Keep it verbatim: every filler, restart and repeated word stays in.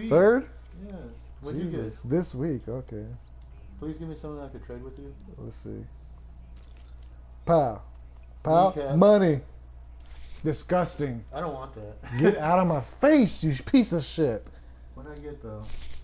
Third? Yeah. What'd Jesus. you get? This week, okay. Please give me something I could trade with you. Let's see. Pow. Pow. Kneecap. Money. Disgusting. I don't want that. Get out of my face, you piece of shit. What did I get though?